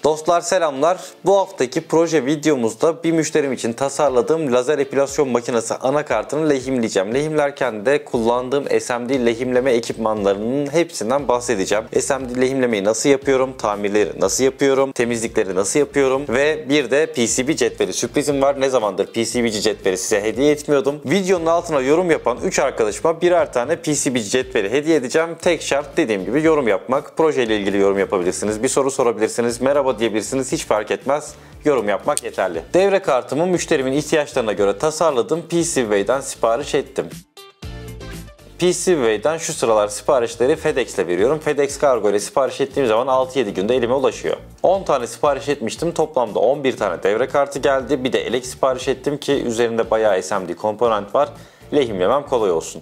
Dostlar selamlar. Bu haftaki proje videomuzda bir müşterim için tasarladığım lazer epilasyon makinesi anakartını lehimleyeceğim. Lehimlerken de kullandığım SMD lehimleme ekipmanlarının hepsinden bahsedeceğim. SMD lehimlemeyi nasıl yapıyorum, tamirleri nasıl yapıyorum, temizlikleri nasıl yapıyorum ve bir de PCB cetveli sürprizim var. Ne zamandır PCB cetveli size hediye etmiyordum. Videonun altına yorum yapan 3 arkadaşıma birer tane PCB cetveli hediye edeceğim. Tek şart dediğim gibi yorum yapmak. Projeyle ilgili yorum yapabilirsiniz. Bir soru sorabilirsiniz. Merhaba diyebilirsiniz. Hiç fark etmez. Yorum yapmak yeterli. Devre kartımı müşterimin ihtiyaçlarına göre tasarladım. PCBWay'den sipariş ettim. PCBWay'den şu sıralar siparişleri FedEx ile veriyorum. FedEx Kargo ile sipariş ettiğim zaman 6-7 günde elime ulaşıyor. 10 tane sipariş etmiştim. Toplamda 11 tane devre kartı geldi. Bir de elek sipariş ettim ki üzerinde bayağı SMD komponent var. Lehimlemem kolay olsun.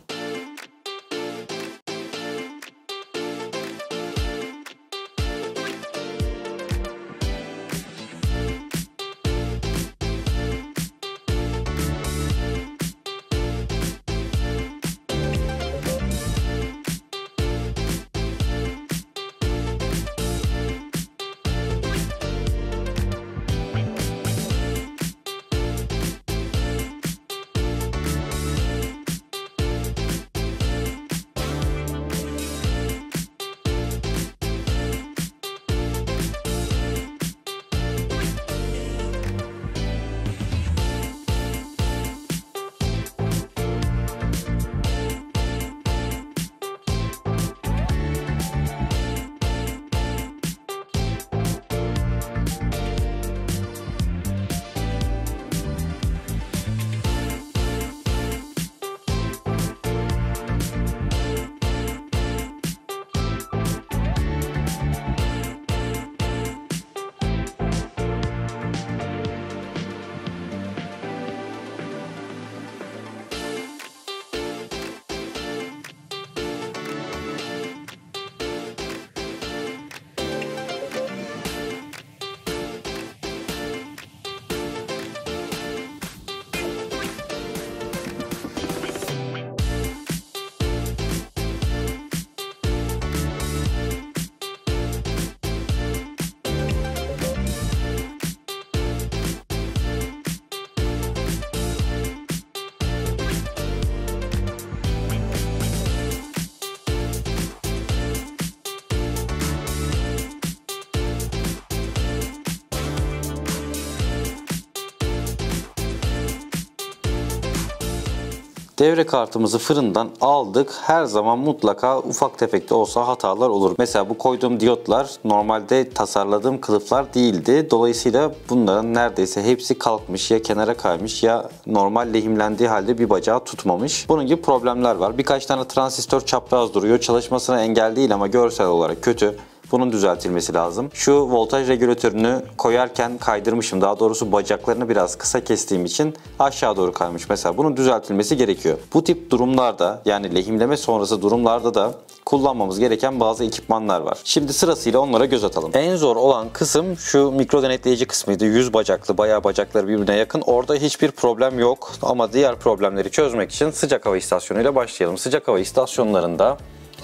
Devre kartımızı fırından aldık. Her zaman mutlaka ufak tefek de olsa hatalar olur. Mesela bu koyduğum diyotlar normalde tasarladığım kılıflar değildi. Dolayısıyla bunların neredeyse hepsi kalkmış, ya kenara kaymış ya normal lehimlendiği halde bir bacağı tutmamış. Bunun gibi problemler var. Birkaç tane transistör çapraz duruyor. Çalışmasına engel değil ama görsel olarak kötü. Bunun düzeltilmesi lazım. Şu voltaj regülatörünü koyarken kaydırmışım. Daha doğrusu bacaklarını biraz kısa kestiğim için aşağı doğru kaymış. Mesela bunun düzeltilmesi gerekiyor. Bu tip durumlarda, yani lehimleme sonrası durumlarda da kullanmamız gereken bazı ekipmanlar var. Şimdi sırasıyla onlara göz atalım. En zor olan kısım şu mikro denetleyici kısmıydı. 100 bacaklı, bayağı bacakları birbirine yakın. Orada hiçbir problem yok. Ama diğer problemleri çözmek için sıcak hava istasyonuyla başlayalım. Sıcak hava istasyonlarında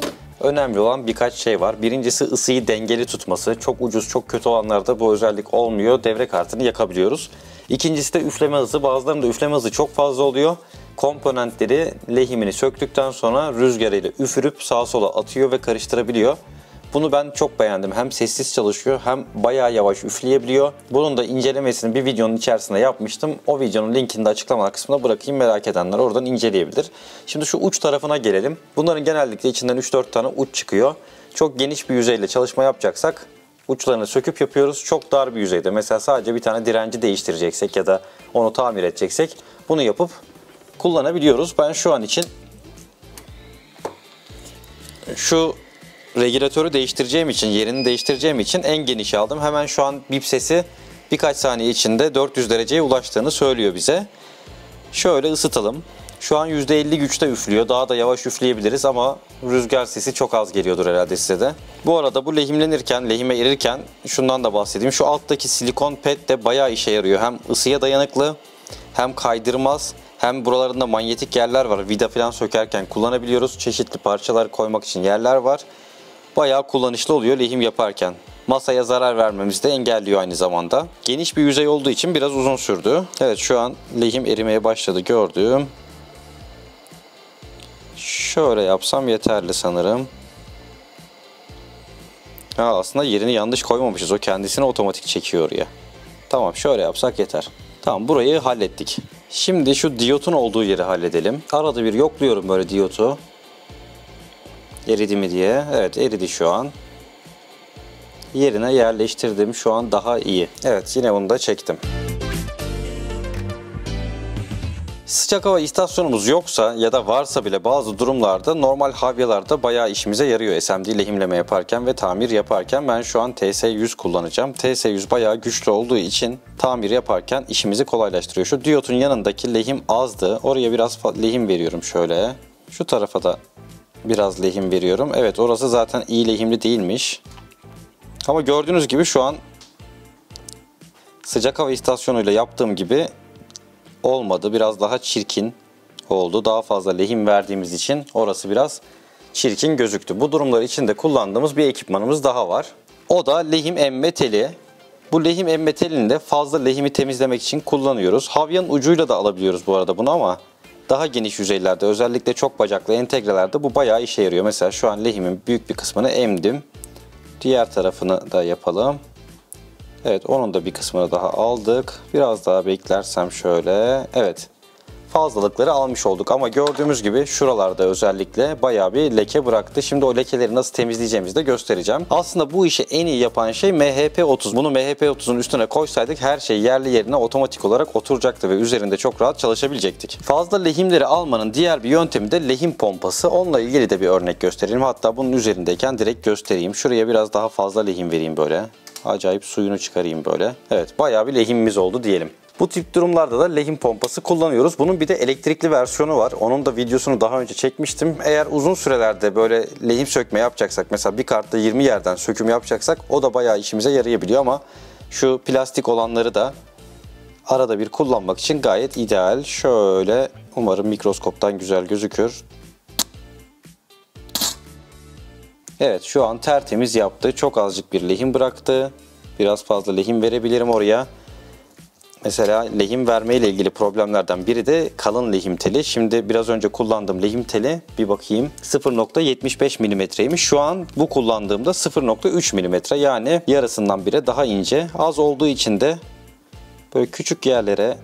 önemli olan birkaç şey var. Birincisi ısıyı dengeli tutması. Çok ucuz, çok kötü olanlarda bu özellik olmuyor. Devre kartını yakabiliyoruz. İkincisi de üfleme hızı. Bazılarında üfleme hızı çok fazla oluyor. Komponentleri lehimini söktükten sonra rüzgarıyla üfürüp sağa sola atıyor ve karıştırabiliyor. Bunu ben çok beğendim. Hem sessiz çalışıyor hem bayağı yavaş üfleyebiliyor. Bunun da incelemesini bir videonun içerisinde yapmıştım. O videonun linkini de açıklamalar kısmına bırakayım, merak edenler oradan inceleyebilir. Şimdi şu uç tarafına gelelim. Bunların genellikle içinden 3-4 tane uç çıkıyor. Çok geniş bir yüzeyle çalışma yapacaksak uçlarını söküp yapıyoruz. Çok dar bir yüzeyde, mesela sadece bir tane direnci değiştireceksek ya da onu tamir edeceksek bunu yapıp kullanabiliyoruz. Ben şu an için şu regülatörü değiştireceğim için, yerini değiştireceğim için en genişi aldım. Hemen şu an bip sesi birkaç saniye içinde 400 dereceye ulaştığını söylüyor bize. Şöyle ısıtalım. Şu an %50 güçte üflüyor. Daha da yavaş üfleyebiliriz ama rüzgar sesi çok az geliyordur herhalde size de. Bu arada bu lehimlenirken, lehime erirken şundan da bahsedeyim. Şu alttaki silikon ped de bayağı işe yarıyor. Hem ısıya dayanıklı, hem kaydırmaz, hem buralarında manyetik yerler var. Vida falan sökerken kullanabiliyoruz. Çeşitli parçalar koymak için yerler var. Bayağı kullanışlı oluyor lehim yaparken. masaya zarar vermemizi de engelliyor aynı zamanda. Geniş bir yüzey olduğu için biraz uzun sürdü. Evet, şu an lehim erimeye başladı gördüğüm. Şöyle yapsam yeterli sanırım. Aslında yerini yanlış koymamışız. O kendisini otomatik çekiyor ya. Tamam, şöyle yapsak yeter. Tamam, burayı hallettik. Şimdi şu diyotun olduğu yeri halledelim. Arada bir yokluyorum böyle diyotu. Eridi mi diye. Evet, eridi şu an. Yerine yerleştirdim. Şu an daha iyi. Evet, yine bunu da çektim. Sıcak hava istasyonumuz yoksa ya da varsa bile bazı durumlarda normal havyalarda bayağı işimize yarıyor SMD lehimleme yaparken ve tamir yaparken. Ben şu an TS100 kullanacağım. TS100 bayağı güçlü olduğu için tamir yaparken işimizi kolaylaştırıyor. Şu diyotun yanındaki lehim azdı. Oraya biraz lehim veriyorum şöyle. Şu tarafa da biraz lehim veriyorum. Evet, orası zaten iyi lehimli değilmiş. Ama gördüğünüz gibi şu an sıcak hava istasyonuyla yaptığım gibi olmadı. Biraz daha çirkin oldu. Daha fazla lehim verdiğimiz için orası biraz çirkin gözüktü. Bu durumlar için de kullandığımız bir ekipmanımız daha var. O da lehim emme teli. Bu lehim emme telini de fazla lehimi temizlemek için kullanıyoruz. Havyanın ucuyla da alabiliyoruz bu arada bunu ama daha geniş yüzeylerde, özellikle çok bacaklı entegrelerde bu bayağı işe yarıyor. Mesela şu an lehimin büyük bir kısmını emdim. Diğer tarafını da yapalım. Evet, onun da bir kısmını daha aldık. Biraz daha beklersem şöyle. Evet, fazlalıkları almış olduk ama gördüğümüz gibi şuralarda özellikle bayağı bir leke bıraktı. Şimdi o lekeleri nasıl temizleyeceğimizi de göstereceğim. Aslında bu işi en iyi yapan şey MHP30. Bunu MHP30'un üstüne koysaydık her şey yerli yerine otomatik olarak oturacaktı ve üzerinde çok rahat çalışabilecektik. Fazla lehimleri almanın diğer bir yöntemi de lehim pompası. Onunla ilgili de bir örnek gösterelim. Hatta bunun üzerindeyken direkt göstereyim. Şuraya biraz daha fazla lehim vereyim böyle. Acayip suyunu çıkarayım böyle. Evet, bayağı bir lehimimiz oldu diyelim. Bu tip durumlarda da lehim pompası kullanıyoruz. Bunun bir de elektrikli versiyonu var. Onun da videosunu daha önce çekmiştim. Eğer uzun sürelerde böyle lehim sökme yapacaksak, mesela bir kartta 20 yerden söküm yapacaksak o da bayağı işimize yarayabiliyor ama şu plastik olanları da arada bir kullanmak için gayet ideal. Şöyle, umarım mikroskoptan güzel gözükür. Evet, şu an tertemiz yaptı. Çok azıcık bir lehim bıraktı. Biraz fazla lehim verebilirim oraya. Mesela lehim verme ile ilgili problemlerden biri de kalın lehim teli. Şimdi biraz önce kullandığım lehim teli bir bakayım 0.75 mm'ymiş. Şu an bu kullandığımda 0.3 mm, yani yarısından bile daha ince. Az olduğu için de böyle küçük yerlere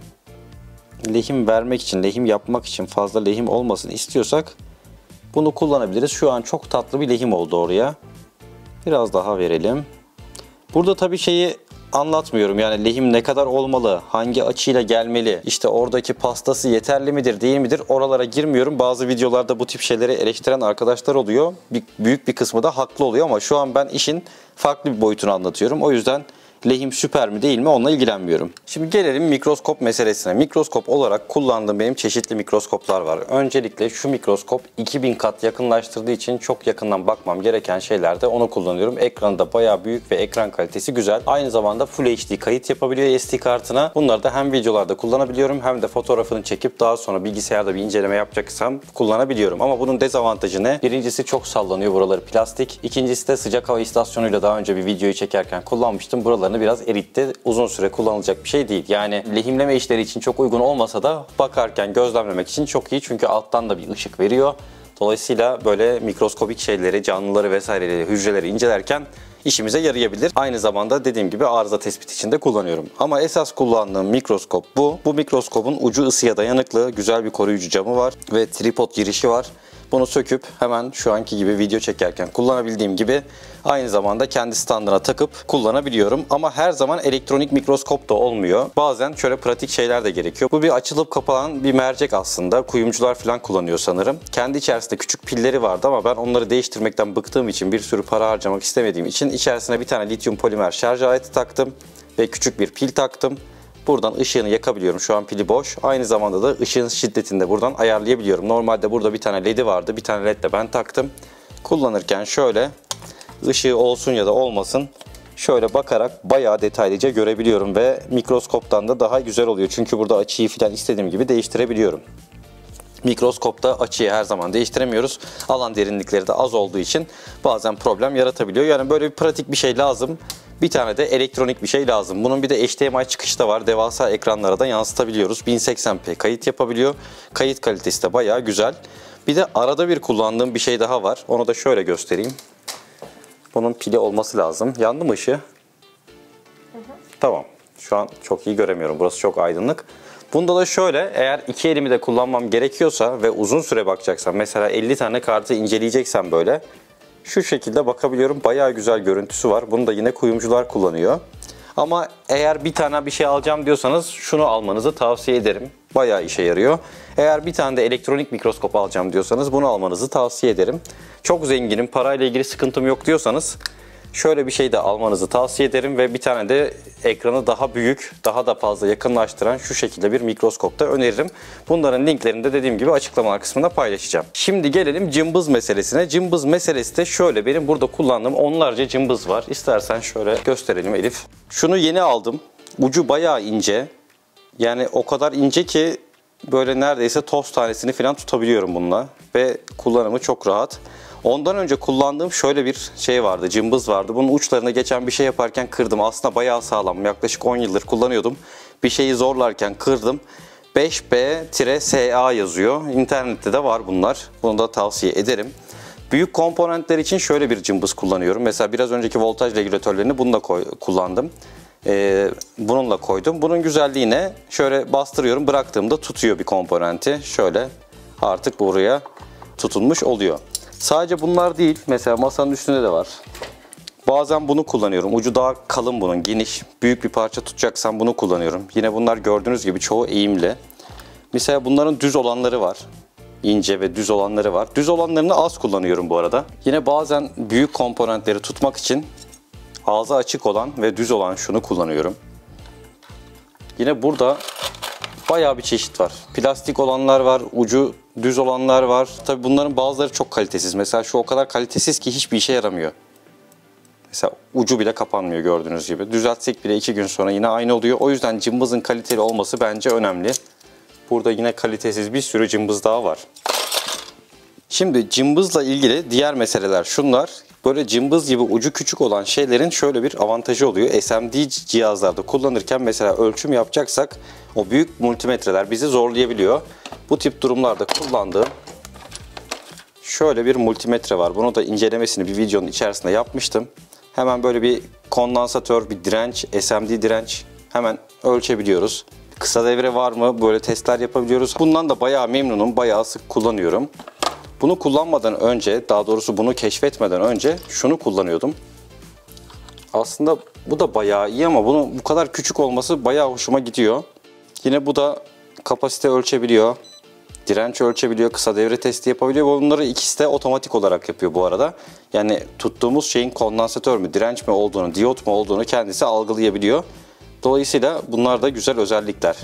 lehim vermek için, lehim yapmak için fazla lehim olmasını istiyorsak bunu kullanabiliriz. Şu an çok tatlı bir lehim oldu oraya. Biraz daha verelim. Burada tabii şeyi anlatmıyorum, yani lehim ne kadar olmalı, hangi açıyla gelmeli, işte oradaki pastası yeterli midir değil midir, oralara girmiyorum. Bazı videolarda bu tip şeyleri eleştiren arkadaşlar oluyor. Büyük bir kısmı da haklı oluyor ama şu an ben işin farklı bir boyutunu anlatıyorum. O yüzden lehim süper mi değil mi onunla ilgilenmiyorum. Şimdi gelelim mikroskop meselesine. Mikroskop olarak kullandığım benim çeşitli mikroskoplar var. Öncelikle şu mikroskop 2000 kat yakınlaştırdığı için çok yakından bakmam gereken şeylerde onu kullanıyorum. Ekranı da bayağı büyük ve ekran kalitesi güzel. Aynı zamanda Full HD kayıt yapabiliyor SD kartına. Bunları da hem videolarda kullanabiliyorum hem de fotoğrafını çekip daha sonra bilgisayarda bir inceleme yapacaksam kullanabiliyorum. Ama bunun dezavantajı ne? Birincisi çok sallanıyor, buraları plastik. İkincisi de sıcak hava istasyonuyla daha önce bir videoyu çekerken kullanmıştım. Buraları biraz eritti. Uzun süre kullanılacak bir şey değil. Yani lehimleme işleri için çok uygun olmasa da bakarken gözlemlemek için çok iyi. Çünkü alttan da bir ışık veriyor. Dolayısıyla böyle mikroskobik şeyleri, canlıları vesaireleri, hücreleri incelerken işimize yarayabilir. Aynı zamanda dediğim gibi arıza tespit için de kullanıyorum. Ama esas kullandığım mikroskop bu. Bu mikroskopun ucu ısıya dayanıklı, güzel bir koruyucu camı var ve tripod girişi var. Bunu söküp hemen şu anki gibi video çekerken kullanabildiğim gibi aynı zamanda kendi standına takıp kullanabiliyorum. Ama her zaman elektronik mikroskop da olmuyor. Bazen şöyle pratik şeyler de gerekiyor. Bu bir açılıp kapanan bir mercek aslında. Kuyumcular falan kullanıyor sanırım. Kendi içerisinde küçük pilleri vardı ama ben onları değiştirmekten bıktığım için, bir sürü para harcamak istemediğim için içerisine bir tane lityum polimer şarj aleti taktım ve küçük bir pil taktım. Buradan ışığını yakabiliyorum. Şu an pili boş. Aynı zamanda da ışığın şiddetini de buradan ayarlayabiliyorum. Normalde burada bir tane ledi vardı. Bir tane led de ben taktım. Kullanırken şöyle ışığı olsun ya da olmasın şöyle bakarak bayağı detaylıca görebiliyorum ve mikroskoptan da daha güzel oluyor. Çünkü burada açıyı falan istediğim gibi değiştirebiliyorum. Mikroskopta açıyı her zaman değiştiremiyoruz. Alan derinlikleri de az olduğu için bazen problem yaratabiliyor. Yani böyle bir pratik bir şey lazım. Bir tane de elektronik bir şey lazım. Bunun bir de HDMI çıkışı da var. Devasa ekranlara da yansıtabiliyoruz. 1080p kayıt yapabiliyor. Kayıt kalitesi de bayağı güzel. Bir de arada bir kullandığım bir şey daha var. Onu da şöyle göstereyim. Bunun pili olması lazım. Yandı mı ışığı? Hı hı. Tamam. Şu an çok iyi göremiyorum. Burası çok aydınlık. Bunda da şöyle, eğer iki elimi de kullanmam gerekiyorsa ve uzun süre bakacaksam, mesela 50 tane kartı inceleyeceksem böyle, şu şekilde bakabiliyorum. Bayağı güzel görüntüsü var. Bunu da yine kuyumcular kullanıyor. Ama eğer bir tane bir şey alacağım diyorsanız şunu almanızı tavsiye ederim. Bayağı işe yarıyor. Eğer bir tane de elektronik mikroskop alacağım diyorsanız bunu almanızı tavsiye ederim. Çok zenginim, parayla ilgili sıkıntım yok diyorsanız şöyle bir şey de almanızı tavsiye ederim ve bir tane de ekranı daha büyük, daha da fazla yakınlaştıran şu şekilde bir mikroskop da öneririm. Bunların linklerini de dediğim gibi açıklamalar kısmında paylaşacağım. Şimdi gelelim cımbız meselesine. Cımbız meselesi de şöyle, benim burada kullandığım onlarca cımbız var. İstersen şöyle gösterelim Elif. Şunu yeni aldım. Ucu bayağı ince. Yani o kadar ince ki böyle neredeyse toz tanesini falan tutabiliyorum bununla. Ve kullanımı çok rahat. Ondan önce kullandığım şöyle bir şey vardı, cımbız vardı. Bunun uçlarına geçen bir şey yaparken kırdım. Aslında bayağı sağlam. Yaklaşık 10 yıldır kullanıyordum. Bir şeyi zorlarken kırdım. 5B-SA yazıyor. İnternette de var bunlar. Bunu da tavsiye ederim. Büyük komponentler için şöyle bir cımbız kullanıyorum. Mesela biraz önceki voltaj regülatörlerini bununla kullandım. Bununla koydum. Bunun güzelliği ne? Şöyle bastırıyorum, bıraktığımda tutuyor bir komponenti. Şöyle artık buraya tutunmuş oluyor. Sadece bunlar değil. Mesela masanın üstünde de var. Bazen bunu kullanıyorum. Ucu daha kalın bunun, geniş. Büyük bir parça tutacaksam bunu kullanıyorum. Yine bunlar gördüğünüz gibi çoğu eğimli. Mesela bunların düz olanları var. İnce ve düz olanları var. Düz olanlarını az kullanıyorum bu arada. Yine bazen büyük komponentleri tutmak için ağzı açık olan ve düz olan şunu kullanıyorum. Yine burada bayağı bir çeşit var. Plastik olanlar var, ucu düz olanlar var. Tabii bunların bazıları çok kalitesiz. Mesela şu o kadar kalitesiz ki hiçbir işe yaramıyor. Mesela ucu bile kapanmıyor gördüğünüz gibi. Düzeltsek bile 2 gün sonra yine aynı oluyor. O yüzden cımbızın kaliteli olması bence önemli. Burada yine kalitesiz bir sürü cımbız daha var. Şimdi cımbızla ilgili diğer meseleler şunlar. Böyle cımbız gibi ucu küçük olan şeylerin şöyle bir avantajı oluyor. SMD cihazlarda kullanırken mesela ölçüm yapacaksak o büyük multimetreler bizi zorlayabiliyor. Bu tip durumlarda kullandığım şöyle bir multimetre var. Bunu da incelemesini bir videonun içerisinde yapmıştım. Hemen böyle bir kondansatör, bir direnç, SMD direnç hemen ölçebiliyoruz. Kısa devre var mı? Böyle testler yapabiliyoruz. Bundan da bayağı memnunum. Bayağı sık kullanıyorum. Bunu kullanmadan önce, daha doğrusu bunu keşfetmeden önce şunu kullanıyordum. Aslında bu da bayağı iyi ama bunun bu kadar küçük olması bayağı hoşuma gidiyor. Yine bu da kapasite ölçebiliyor. Direnç ölçebiliyor, kısa devre testi yapabiliyor. Bunları ikisi de otomatik olarak yapıyor bu arada. Yani tuttuğumuz şeyin kondansatör mü, direnç mi olduğunu, diyot mu olduğunu kendisi algılayabiliyor. Dolayısıyla bunlar da güzel özellikler.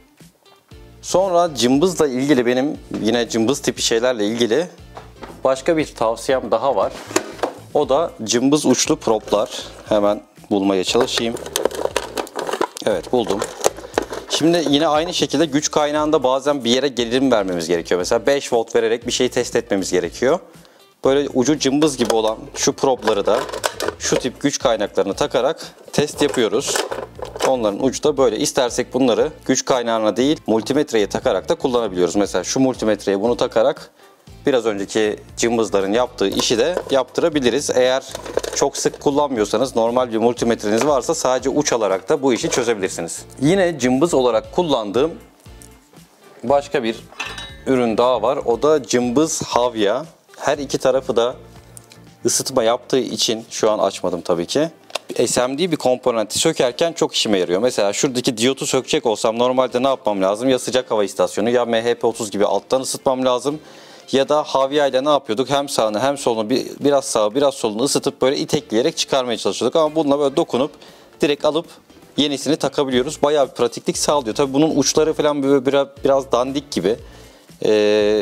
Sonra cımbızla ilgili benim yine cımbız tipi şeylerle ilgili başka bir tavsiyem daha var. O da cımbız uçlu proplar. Hemen bulmaya çalışayım. Evet, buldum. Şimdi yine aynı şekilde güç kaynağında bazen bir yere gerilim vermemiz gerekiyor. Mesela 5 volt vererek bir şeyi test etmemiz gerekiyor. Böyle ucu cımbız gibi olan şu propları da şu tip güç kaynaklarını takarak test yapıyoruz. Onların ucu da böyle. İstersek bunları güç kaynağına değil multimetreye takarak da kullanabiliyoruz. Mesela şu multimetreye bunu takarak biraz önceki cımbızların yaptığı işi de yaptırabiliriz. Eğer çok sık kullanmıyorsanız, normal bir multimetreniz varsa sadece uç alarak da bu işi çözebilirsiniz. Yine cımbız olarak kullandığım başka bir ürün daha var. O da cımbız havya. Her iki tarafı da ısıtma yaptığı için şu an açmadım tabii ki. SMD bir komponenti sökerken çok işime yarıyor. Mesela şuradaki diyotu sökecek olsam normalde ne yapmam lazım? Ya sıcak hava istasyonu ya MHP30 gibi alttan ısıtmam lazım. Ya da havya ile ne yapıyorduk? Hem sağını hem solunu biraz sağı biraz solunu ısıtıp böyle itekleyerek çıkarmaya çalışıyorduk. Ama bununla böyle dokunup direkt alıp yenisini takabiliyoruz. Bayağı bir pratiklik sağlıyor. Tabii bunun uçları falan böyle biraz dandik gibi.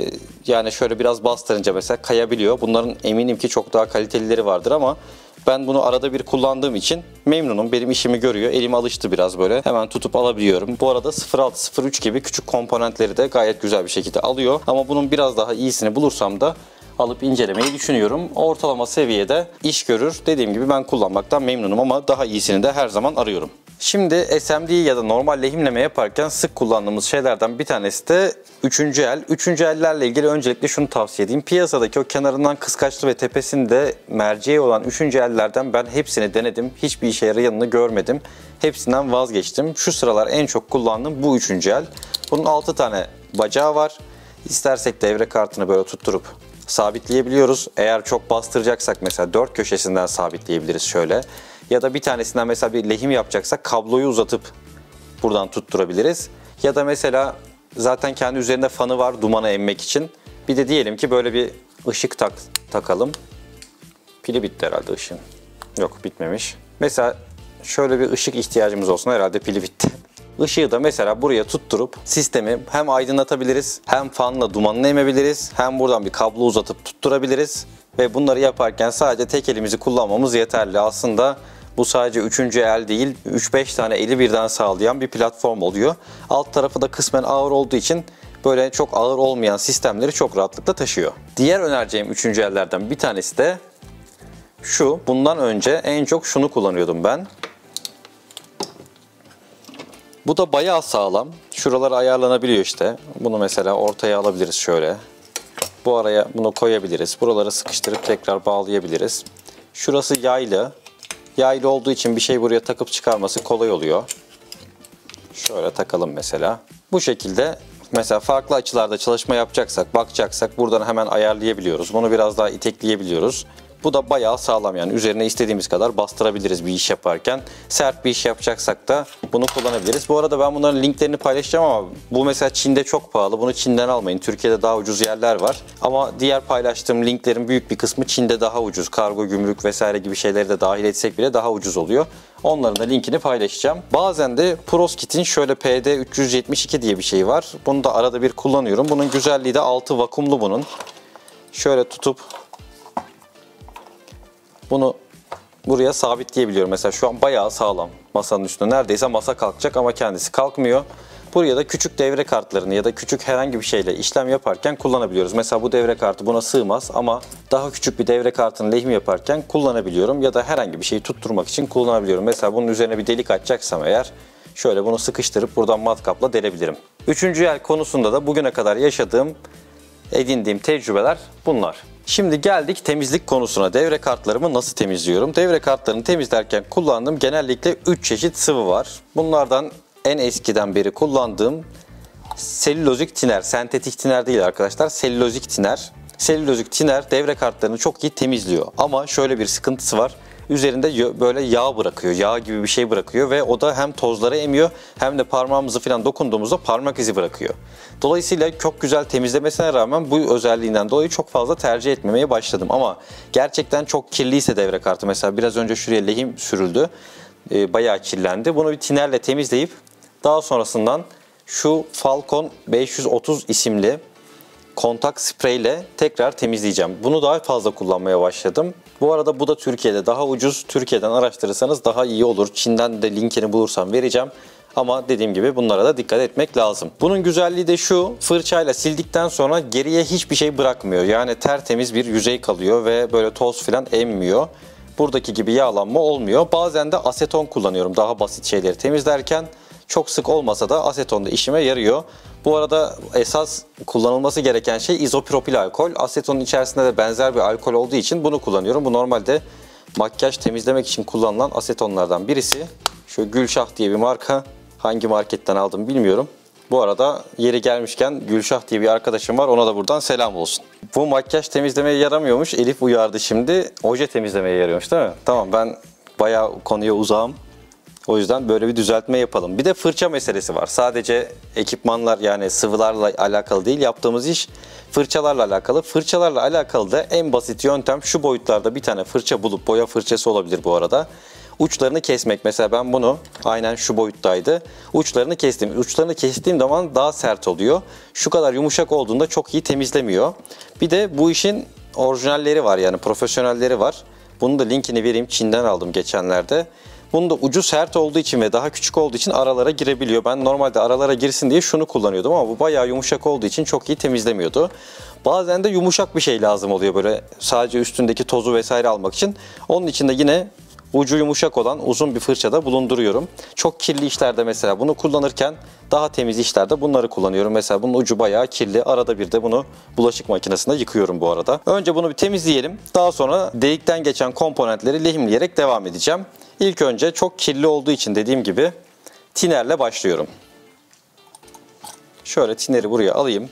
Yani şöyle biraz bastırınca mesela kayabiliyor. Bunların eminim ki çok daha kalitelileri vardır ama ben bunu arada bir kullandığım için memnunum. Benim işimi görüyor. Elim alıştı biraz böyle. Hemen tutup alabiliyorum. Bu arada 0.6-0.3 gibi küçük komponentleri de gayet güzel bir şekilde alıyor. Ama bunun biraz daha iyisini bulursam da alıp incelemeyi düşünüyorum. Ortalama seviyede iş görür. Dediğim gibi ben kullanmaktan memnunum ama daha iyisini de her zaman arıyorum. Şimdi SMD ya da normal lehimleme yaparken sık kullandığımız şeylerden bir tanesi de 3. el. 3. ellerle ilgili öncelikle şunu tavsiye edeyim. Piyasadaki o kenarından kıskaçlı ve tepesinde merceği olan 3. ellerden ben hepsini denedim. Hiçbir işe yarayanını görmedim. Hepsinden vazgeçtim. Şu sıralar en çok kullandığım bu 3. el. Bunun 6 tane bacağı var. İstersek devre kartını böyle tutturup sabitleyebiliyoruz. Eğer çok bastıracaksak mesela 4 köşesinden sabitleyebiliriz şöyle. Ya da bir tanesinden mesela bir lehim yapacaksak kabloyu uzatıp buradan tutturabiliriz. Ya da mesela zaten kendi üzerinde fanı var dumanı emmek için. Bir de diyelim ki böyle bir ışık takalım. Pili bitti herhalde ışığın. Yok, bitmemiş. Mesela şöyle bir ışık ihtiyacımız olsun, herhalde pili bitti. Işığı da mesela buraya tutturup sistemi hem aydınlatabiliriz, hem fanla dumanını emebiliriz, hem buradan bir kablo uzatıp tutturabiliriz. Ve bunları yaparken sadece tek elimizi kullanmamız yeterli. Aslında bu sadece 3. el değil, 3-5 tane eli birden sağlayan bir platform oluyor. Alt tarafı da kısmen ağır olduğu için böyle çok ağır olmayan sistemleri çok rahatlıkla taşıyor. Diğer önereceğim 3. ellerden bir tanesi de şu. Bundan önce en çok şunu kullanıyordum ben. Bu da bayağı sağlam. Şuralara ayarlanabiliyor işte. Bunu mesela ortaya alabiliriz şöyle. Bu araya bunu koyabiliriz. Buraları sıkıştırıp tekrar bağlayabiliriz. Şurası yaylı. Yaylı olduğu için bir şey buraya takıp çıkarması kolay oluyor. Şöyle takalım mesela. Bu şekilde mesela farklı açılarda çalışma yapacaksak, bakacaksak buradan hemen ayarlayabiliyoruz. Bunu biraz daha itekleyebiliyoruz. Bu da bayağı sağlam, yani üzerine istediğimiz kadar bastırabiliriz bir iş yaparken. Sert bir iş yapacaksak da bunu kullanabiliriz. Bu arada ben bunların linklerini paylaşacağım ama bu mesela Çin'de çok pahalı. Bunu Çin'den almayın. Türkiye'de daha ucuz yerler var. Ama diğer paylaştığım linklerin büyük bir kısmı Çin'de daha ucuz. Kargo, gümrük vesaire gibi şeyleri de dahil etsek bile daha ucuz oluyor. Onların da linkini paylaşacağım. Bazen de Proskit'in şöyle PD372 diye bir şey var. Bunu da arada bir kullanıyorum. Bunun güzelliği de altı vakumlu bunun. Şöyle tutup bunu buraya sabitleyebiliyorum. Mesela şu an bayağı sağlam masanın üstünde. Neredeyse masa kalkacak ama kendisi kalkmıyor. Buraya da küçük devre kartlarını ya da küçük herhangi bir şeyle işlem yaparken kullanabiliyoruz. Mesela bu devre kartı buna sığmaz ama daha küçük bir devre kartını lehim yaparken kullanabiliyorum. Ya da herhangi bir şeyi tutturmak için kullanabiliyorum. Mesela bunun üzerine bir delik açacaksam eğer şöyle bunu sıkıştırıp buradan matkapla delebilirim. 3. el konusunda da bugüne kadar yaşadığım, edindiğim tecrübeler bunlar. Şimdi geldik temizlik konusuna. Devre kartlarımı nasıl temizliyorum? Devre kartlarını temizlerken kullandığım genellikle 3 çeşit sıvı var. Bunlardan en eskiden beri kullandığım selülozik tiner. Sentetik tiner değil arkadaşlar. Selülozik tiner. Selülozik tiner devre kartlarını çok iyi temizliyor. Ama şöyle bir sıkıntısı var. Üzerinde böyle yağ bırakıyor. Yağ gibi bir şey bırakıyor ve o da hem tozları emiyor hem de parmağımızı falan dokunduğumuzda parmak izi bırakıyor. Dolayısıyla çok güzel temizlemesine rağmen bu özelliğinden dolayı çok fazla tercih etmemeye başladım. Ama gerçekten çok kirliyse devre kartı, mesela biraz önce şuraya lehim sürüldü. Bayağı kirlendi. Bunu bir tinerle temizleyip daha sonrasından şu Falcon 530 isimli kontak spreyle tekrar temizleyeceğim. Bunu daha fazla kullanmaya başladım. Bu arada bu da Türkiye'de daha ucuz. Türkiye'den araştırırsanız daha iyi olur. Çin'den de linkini bulursam vereceğim. Ama dediğim gibi bunlara da dikkat etmek lazım. Bunun güzelliği de şu: fırçayla sildikten sonra geriye hiçbir şey bırakmıyor. Yani tertemiz bir yüzey kalıyor ve böyle toz falan emmiyor. Buradaki gibi yağlanma olmuyor. Bazen de aseton kullanıyorum daha basit şeyleri temizlerken. Çok sık olmasa da aseton da işime yarıyor. Bu arada esas kullanılması gereken şey izopropil alkol. Asetonun içerisinde de benzer bir alkol olduğu için bunu kullanıyorum. Bu normalde makyaj temizlemek için kullanılan asetonlardan birisi. Şu Gülşah diye bir marka. Hangi marketten aldım bilmiyorum. Bu arada yeri gelmişken Gülşah diye bir arkadaşım var. Ona da buradan selam olsun. Bu makyaj temizlemeye yaramıyormuş. Elif uyardı şimdi. Oje temizlemeye yarıyormuş değil mi? Tamam, ben bayağı konuya uzağım. O yüzden böyle bir düzeltme yapalım. Bir de fırça meselesi var. Sadece ekipmanlar, yani sıvılarla alakalı değil. Yaptığımız iş fırçalarla alakalı. Fırçalarla alakalı da en basit yöntem şu boyutlarda bir tane fırça bulup, boya fırçası olabilir bu arada. uçlarını kesmek. Mesela ben bunu aynen şu boyuttaydı. Uçlarını kestim. Uçlarını kestiğim zaman daha sert oluyor. Şu kadar yumuşak olduğunda çok iyi temizlemiyor. Bir de bu işin orijinalleri var, yani profesyonelleri var. Bunun da linkini vereyim. Çin'den aldım geçenlerde. Bunun da ucu sert olduğu için ve daha küçük olduğu için aralara girebiliyor. Ben normalde aralara girsin diye şunu kullanıyordum ama bu bayağı yumuşak olduğu için çok iyi temizlemiyordu. Bazen de yumuşak bir şey lazım oluyor, böyle sadece üstündeki tozu vesaire almak için. Onun için de yine ucu yumuşak olan uzun bir fırçada bulunduruyorum. Çok kirli işlerde mesela bunu kullanırken, daha temiz işlerde bunları kullanıyorum. Mesela bunun ucu bayağı kirli. Arada bir de bunu bulaşık makinesinde yıkıyorum bu arada. Önce bunu bir temizleyelim. Daha sonra delikten geçen komponentleri lehimleyerek devam edeceğim. İlk önce çok kirli olduğu için dediğim gibi tinerle başlıyorum. Şöyle tineri buraya alayım.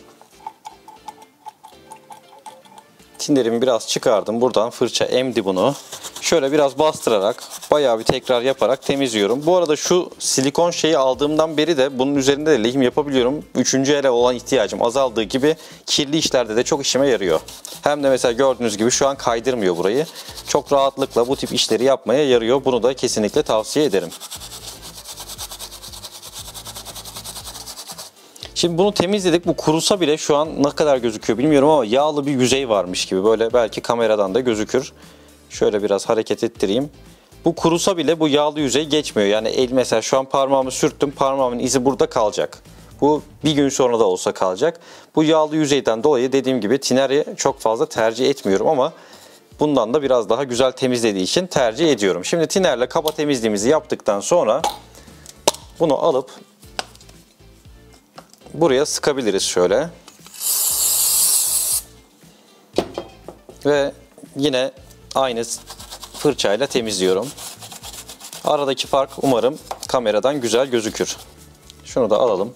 Tinerimi biraz çıkardım. Buradan fırça emdi bunu. Şöyle biraz bastırarak, bayağı bir tekrar yaparak temizliyorum. Bu arada şu silikon şeyi aldığımdan beri de bunun üzerinde de lehim yapabiliyorum. Üçüncü ele olan ihtiyacım azaldığı gibi kirli işlerde de çok işime yarıyor. Hem de mesela gördüğünüz gibi şu an kaydırmıyor burayı. Çok rahatlıkla bu tip işleri yapmaya yarıyor. Bunu da kesinlikle tavsiye ederim. Şimdi bunu temizledik. Bu kurusa bile şu an ne kadar gözüküyor bilmiyorum ama yağlı bir yüzey varmış gibi. Böyle belki kameradan da gözükür. Şöyle biraz hareket ettireyim. Bu kurusa bile bu yağlı yüzey geçmiyor. Yani el, mesela şu an parmağımı sürttüm. Parmağımın izi burada kalacak. Bu bir gün sonra da olsa kalacak. Bu yağlı yüzeyden dolayı dediğim gibi tineri çok fazla tercih etmiyorum ama bundan da biraz daha güzel temizlediği için tercih ediyorum. Şimdi tinerle kaba temizliğimizi yaptıktan sonra bunu alıp buraya sıkabiliriz şöyle. Ve yine aynı fırçayla temizliyorum. Aradaki fark umarım kameradan güzel gözükür. Şunu da alalım.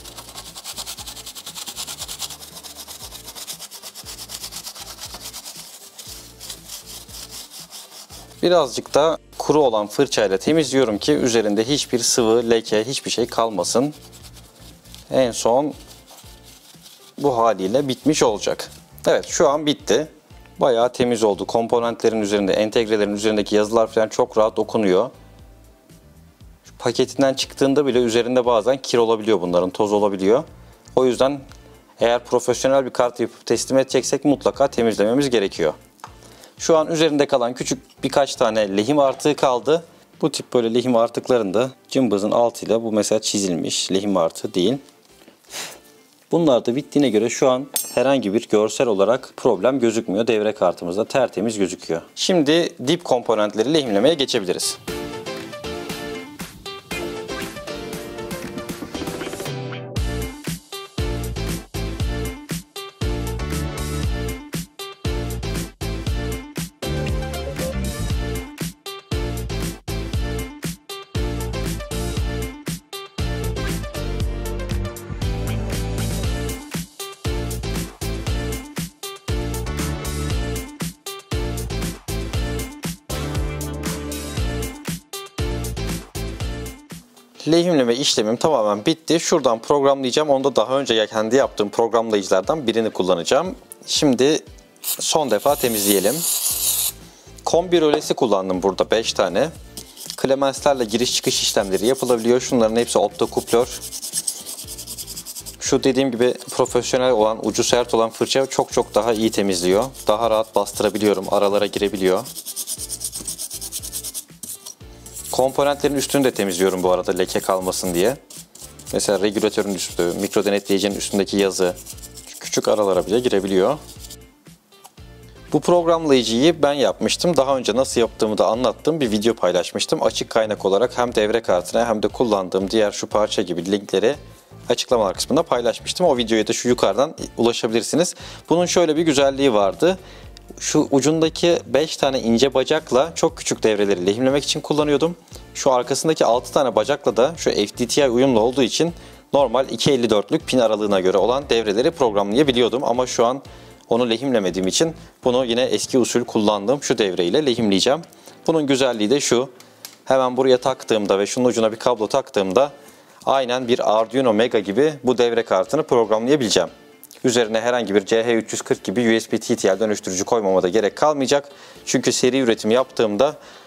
Birazcık da kuru olan fırçayla temizliyorum ki üzerinde hiçbir sıvı, leke, hiçbir şey kalmasın. En son bu haliyle bitmiş olacak. Evet, şu an bitti. Bayağı temiz oldu. Komponentlerin üzerinde, entegrelerin üzerindeki yazılar falan çok rahat okunuyor. Şu paketinden çıktığında bile üzerinde bazen kir olabiliyor bunların, toz olabiliyor. O yüzden eğer profesyonel bir kart yapıp teslim edeceksek mutlaka temizlememiz gerekiyor. Şu an üzerinde kalan küçük birkaç tane lehim artığı kaldı. Bu tip böyle lehim artıklarında cımbızın altıyla, bu mesela çizilmiş lehim artığı değil. Bunlar da bittiğine göre şu an herhangi bir görsel olarak problem gözükmüyor. Devre kartımızda tertemiz gözüküyor. Şimdi dip komponentleri lehimlemeye geçebiliriz. Lehimleme işlemim tamamen bitti. Şuradan programlayacağım. Onu da daha önce kendi yaptığım programlayıcılardan birini kullanacağım. Şimdi son defa temizleyelim. Kombi rölesi kullandım burada 5 tane. Klemenslerle giriş çıkış işlemleri yapılabiliyor. Şunların hepsi optokuplör. Şu dediğim gibi profesyonel olan, ucu sert olan fırça çok daha iyi temizliyor. Daha rahat bastırabiliyorum. Aralara girebiliyor. Komponentlerin üstünü de temizliyorum bu arada, leke kalmasın diye. Mesela regülatörün üstü, mikro denetleyicinin üstündeki yazı küçük aralara bile girebiliyor. Bu programlayıcıyı ben yapmıştım. Daha önce nasıl yaptığımı da anlattığım bir video paylaşmıştım. Açık kaynak olarak hem devre kartına hem de kullandığım diğer şu parça gibi linkleri açıklamalar kısmında paylaşmıştım. O videoya da şu yukarıdan ulaşabilirsiniz. Bunun şöyle bir güzelliği vardı. Şu ucundaki 5 tane ince bacakla çok küçük devreleri lehimlemek için kullanıyordum. Şu arkasındaki 6 tane bacakla da şu FTTI uyumlu olduğu için normal 2.54'lük pin aralığına göre olan devreleri programlayabiliyordum. Ama şu an onu lehimlemediğim için bunu yine eski usul kullandığım şu devreyle lehimleyeceğim. Bunun güzelliği de şu. Hemen buraya taktığımda ve şunun ucuna bir kablo taktığımda aynen bir Arduino Mega gibi bu devre kartını programlayabileceğim. Üzerine herhangi bir CH340 gibi USB TTL dönüştürücü koymama da gerek kalmayacak. Çünkü seri üretim yaptığımda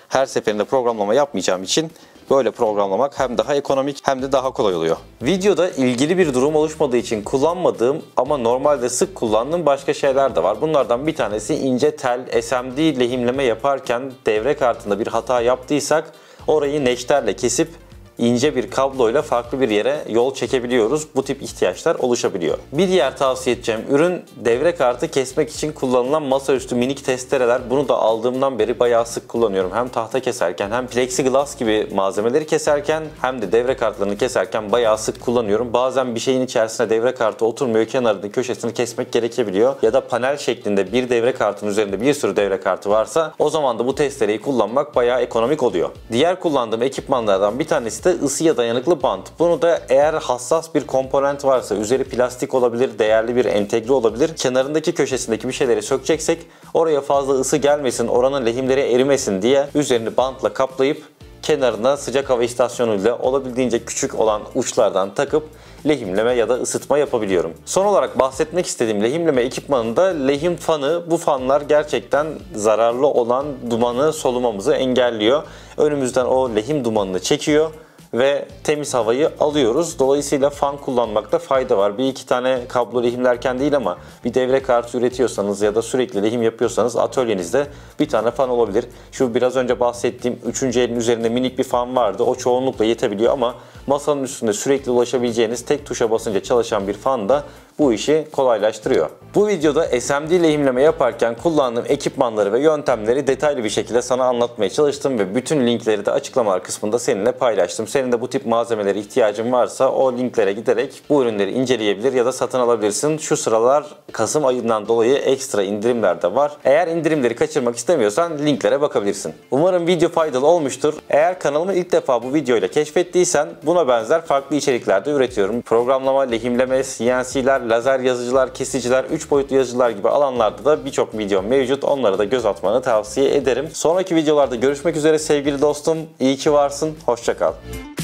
her seferinde programlama yapmayacağım için böyle programlamak hem daha ekonomik hem de daha kolay oluyor. Videoda ilgili bir durum oluşmadığı için kullanmadığım ama normalde sık kullandığım başka şeyler de var. Bunlardan bir tanesi ince tel SMD lehimleme yaparken devre kartında bir hata yaptıysak orayı neşterle kesip ince bir kabloyla farklı bir yere yol çekebiliyoruz. Bu tip ihtiyaçlar oluşabiliyor. Bir diğer tavsiye edeceğim ürün devre kartı kesmek için kullanılan masaüstü minik testereler. Bunu da aldığımdan beri bayağı sık kullanıyorum. Hem tahta keserken hem plexiglass gibi malzemeleri keserken hem de devre kartlarını keserken bayağı sık kullanıyorum. Bazen bir şeyin içerisine devre kartı oturmuyor, kenarını köşesini kesmek gerekebiliyor. Ya da panel şeklinde bir devre kartının üzerinde bir sürü devre kartı varsa o zaman da bu testereyi kullanmak bayağı ekonomik oluyor. Diğer kullandığım ekipmanlardan bir tanesi de ısıya dayanıklı bant. Bunu da eğer hassas bir komponent varsa, üzeri plastik olabilir, değerli bir entegre olabilir, kenarındaki köşesindeki bir şeyleri sökeceksek oraya fazla ısı gelmesin, oranın lehimleri erimesin diye üzerini bantla kaplayıp kenarına sıcak hava istasyonuyla olabildiğince küçük olan uçlardan takıp lehimleme ya da ısıtma yapabiliyorum. Son olarak bahsetmek istediğim lehimleme ekipmanında lehim fanı. Bu fanlar gerçekten zararlı olan dumanı solumamızı engelliyor. Önümüzden o lehim dumanını çekiyor ve temiz havayı alıyoruz. Dolayısıyla fan kullanmakta fayda var. Bir iki tane kablo lehimlerken değil ama bir devre kartı üretiyorsanız ya da sürekli lehim yapıyorsanız atölyenizde bir tane fan olabilir. Şu biraz önce bahsettiğim 3. elin üzerinde minik bir fan vardı. O çoğunlukla yetebiliyor ama masanın üstünde sürekli ulaşabileceğiniz tek tuşa basınca çalışan bir fan da bu işi kolaylaştırıyor. Bu videoda SMD lehimleme yaparken kullandığım ekipmanları ve yöntemleri detaylı bir şekilde sana anlatmaya çalıştım ve bütün linkleri de açıklamalar kısmında seninle paylaştım. Senin de bu tip malzemelere ihtiyacın varsa o linklere giderek bu ürünleri inceleyebilir ya da satın alabilirsin. Şu sıralar Kasım ayından dolayı ekstra indirimler de var. Eğer indirimleri kaçırmak istemiyorsan linklere bakabilirsin. Umarım video faydalı olmuştur. Eğer kanalımı ilk defa bu videoyla keşfettiysen buna benzer farklı içeriklerde üretiyorum. Programlama, lehimleme, CNC'ler, lazer yazıcılar, kesiciler, 3 boyutlu yazıcılar gibi alanlarda da birçok video mevcut. Onlara da göz atmanı tavsiye ederim. Sonraki videolarda görüşmek üzere sevgili dostum. İyi ki varsın. Hoşça kal.